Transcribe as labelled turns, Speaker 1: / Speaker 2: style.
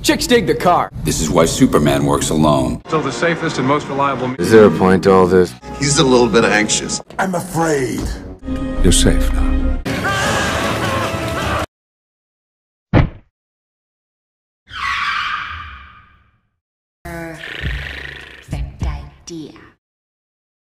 Speaker 1: Chicks dig the car.
Speaker 2: This is why Superman works alone.
Speaker 3: Still the safest and most reliable.
Speaker 4: Is there a point to all this?
Speaker 5: He's a little bit anxious.
Speaker 6: I'm afraid.
Speaker 2: You're safe now.
Speaker 7: Perfect idea.